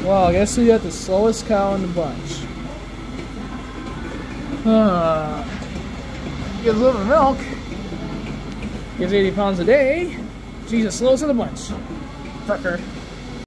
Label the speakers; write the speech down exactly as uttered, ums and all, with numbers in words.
Speaker 1: Well, I guess we got the slowest cow in the bunch. Uh, gives a little bit of milk. Gives eighty pounds a day. She's the slowest of the bunch. Fucker.